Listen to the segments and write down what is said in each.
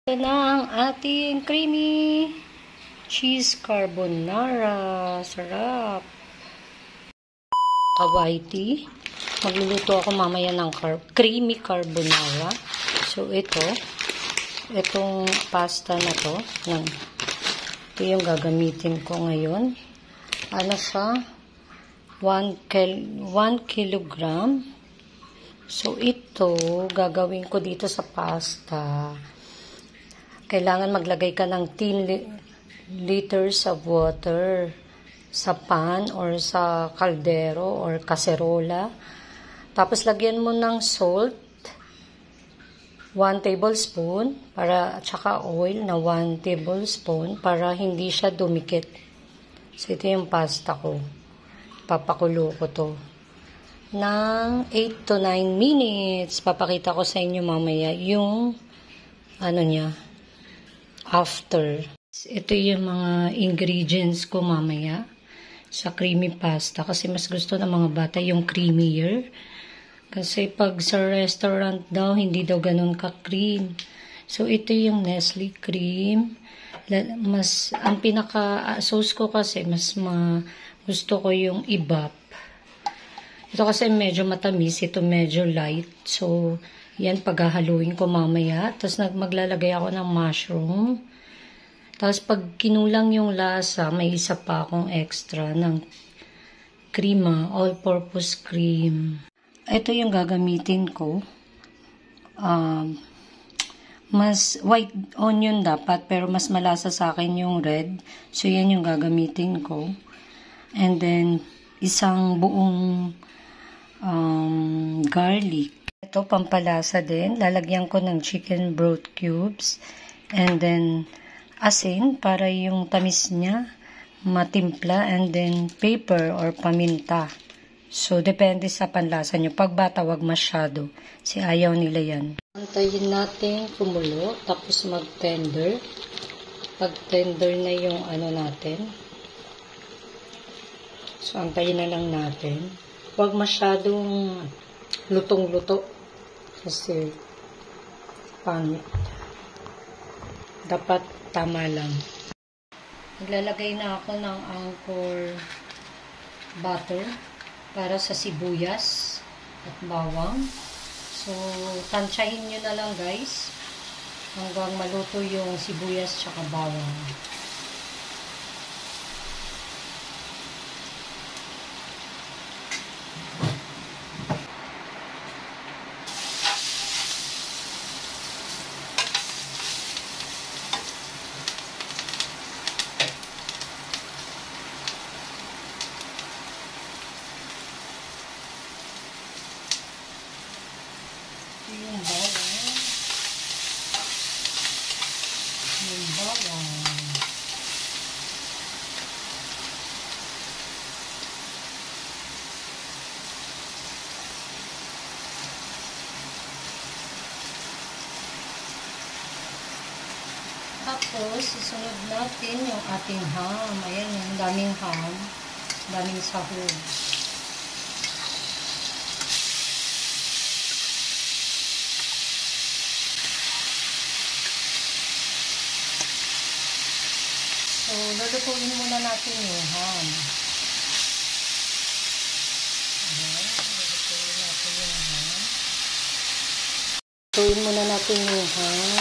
Ito na ang ating creamy cheese carbonara. Sarap. Kawaiti. Magluluto ako mamaya ng creamy carbonara. So, itong pasta na to, ito yung gagamitin ko ngayon. Ano siya? 1 kilogram. So, ito, gagawin ko dito sa pasta. Kailangan maglagay ka ng 10 liters of water sa pan or sa kaldero or kaserola. Tapos, lagyan mo ng salt, 1 tablespoon, at saka oil na 1 tablespoon para hindi siya dumikit. So, ito yung pasta ko. Papakulo ko to ng 8 to 9 minutes. Papakita ko sa inyo mamaya yung niya after. Ito yung mga ingredients ko mamaya sa creamy pasta kasi mas gusto ng mga bata yung creamier. Kasi pag sa restaurant daw, hindi daw ganun ka-cream. So, ito yung Nestle cream. Ang pinaka-sauce ko kasi, gusto ko yung ibap. Ito kasi medyo matamis, ito medyo light. So, yan paghahaluin ko mamaya. Tapos maglalagay ako ng mushroom. Tapos pag kinulang yung lasa, may isa pa akong extra ng krema, all-purpose cream. Ito yung gagamitin ko. Mas white onion dapat, pero mas malasa sa akin yung red. So, yan yung gagamitin ko. And then, isang buong garlic. Ito, pampalasa din. Lalagyan ko ng chicken broth cubes. And then, asin para yung tamis niya matimpla. And then, pepper or paminta. So, depende sa panlasa nyo. Pag bata, wag masyado. Kasi ayaw nila yan. Antayin natin kumulo. Tapos mag-tender. Pag tender na yung natin. So, antayin na lang natin. Huwag masyadong lutong-luto. Kasi, pangit. Dapat tama lang. Maglalagay na ako ng anchor butter para sa sibuyas at bawang. So, tansyahin nyo na lang guys hanggang maluto yung sibuyas at bawang. Yung bawang. Tapos, isunod natin yung ating ham. Ayan, yung daming ham. Daming sahog. So, lulutuin muna natin yung ham. Ayan, lulutuin natin yung ham. Lulutuin muna natin yung ham.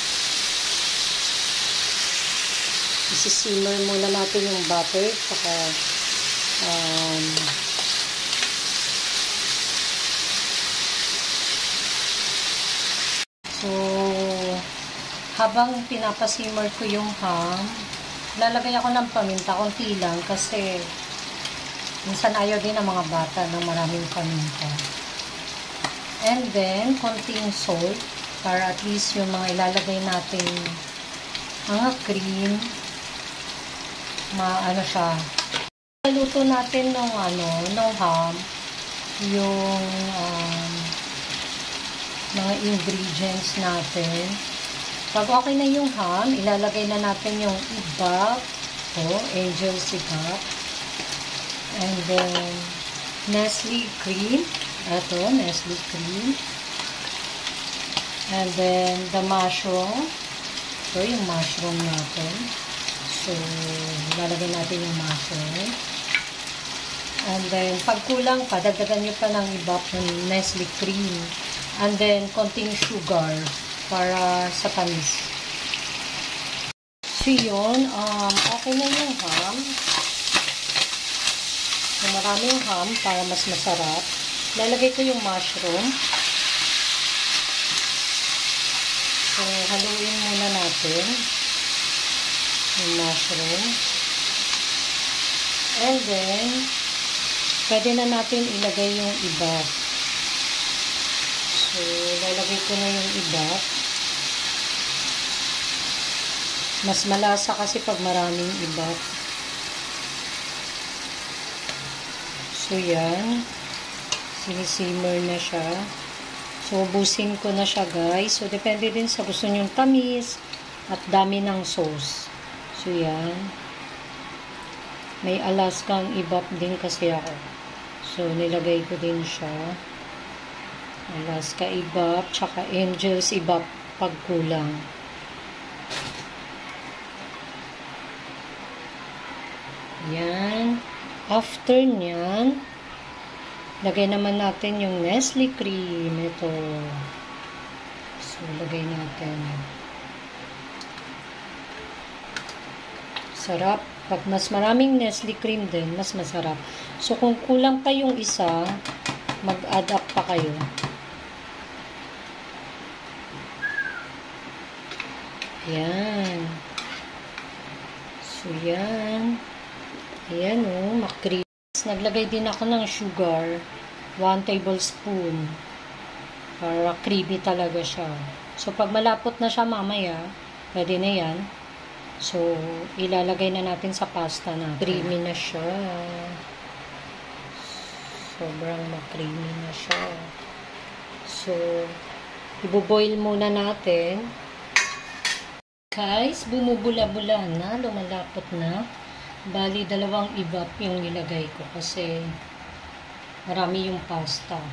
Isisimmer muna natin yung butter, saka so, habang pinapasimmer ko yung ham, lalagay ako ng paminta, konti lang, kasi minsan ayaw din ng mga bata ng maraming paminta. And then, konting salt, para at least yung mga ilalagay natin mga cream, siya. Luto natin ng ham, yung mga ingredients natin. Pag okay na yung ham, ilalagay na natin yung ibap, angel sigap, and then Nestle cream, Nestle cream, and then the mushroom, after yung mushroom natin. So, lalagay natin yung mushroom. And then, pag kulang pa, dagdagan nyo pa ng iba ng Nestle cream. And then, konting sugar para sa tamis. So, yun. Okay na yung ham. So, maraming ham para mas masarap. Lalagay ko yung mushroom. So, haluin muna natin yung mushroom. And then, pwede na natin ilagay yung iba. So, lalagay ko na yung iba. Mas malasa kasi pag maraming iba. So, yan. Sinisimmer na siya. So, ubusin ko na siya, guys. So, depende din sa gusto nyong tamis at dami ng sauce. So, yan. May Alaskan ibap din kasi ako. So, nilagay ko din siya. Alaska ibap, tsaka Angel's ibap pag kulang. Yan. After nyan, lagay naman natin yung Nestle cream. Ito. So, lagay natin. Sarap. Pag mas maraming Nestle cream din, mas masarap. So, kung kulang pa yung isa, mag-add up pa kayo. Yan. So, yan. Ayan o, makri. Naglagay din ako ng sugar. 1 tablespoon. Para creamy talaga siya. So, pag malapot na siya mamaya, pwede na yan. So, ilalagay na natin sa pasta na. Creamy na siya. Sobrang ma-creamy na siya. So, iboboil muna natin. Guys, bumubula-bula na. Lumalapot na. Bali, 2 ibap yung nilagay ko kasi marami yung pasta.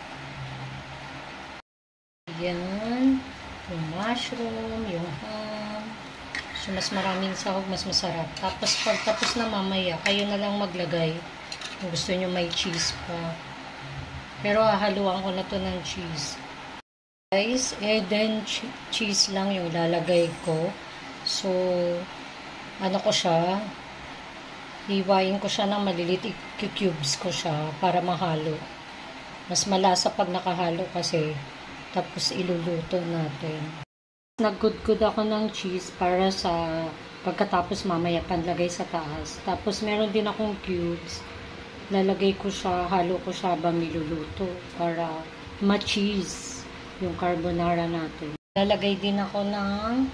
Yan. Yung mushroom, yung ham. So, mas maraming sahog, mas masarap. Tapos, pag tapos na mamaya, kayo na lang maglagay. Kung gusto nyo may cheese pa. Pero, haluan ko na to ng cheese. Guys, then cheese lang yung lalagay ko. So, ano ko siya, hiwain ko siya ng maliliit, i-cubes ko siya para mahalo. Mas malasa pag nakahalo kasi, tapos iluluto natin. Nag-good ako ng cheese para sa pagkatapos mamaya panlagay sa taas. Tapos meron din akong cubes. Lalagay ko siya, halo ko siya habang niluluto para ma-cheese yung carbonara natin. Lalagay din ako ng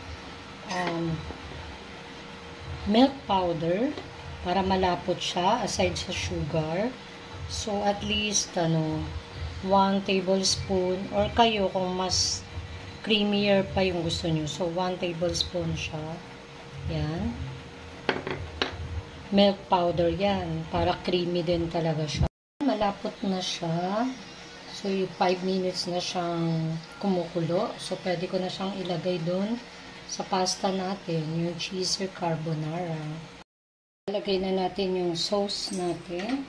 milk powder para malapot siya aside sa sugar. So at least 1 tablespoon or kayo kung mas creamier pa yung gusto nyo. So 1 tablespoon siya. Yan. Milk powder yan para creamy din talaga siya. Malapot na siya. So, 5 minutes na siyang kumukulo. So, pwede ko na siyang ilagay doon sa pasta natin, yung cheese carbonara. Ilagay na natin yung sauce natin.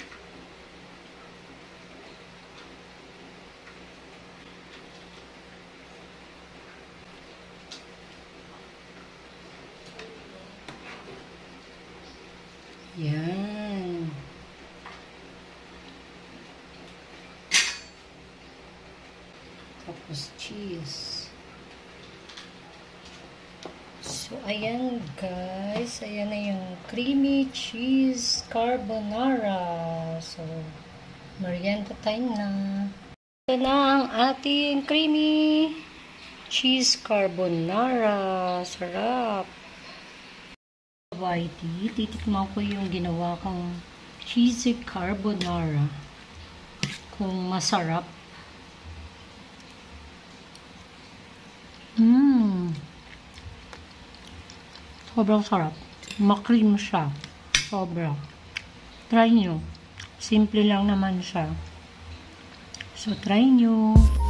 Yan. Tapos cheese. So, ayan guys. Ayan na yung creamy cheese carbonara. So, merienda time na. Ito na ang ating creamy cheese carbonara. Sarap. Whitey, titikman ko yung ginawa kong cheesy carbonara. Kung masarap. Sobrang sarap. Ma-cream siya. Sobra. Try nyo. Simple lang naman siya. So, try nyo.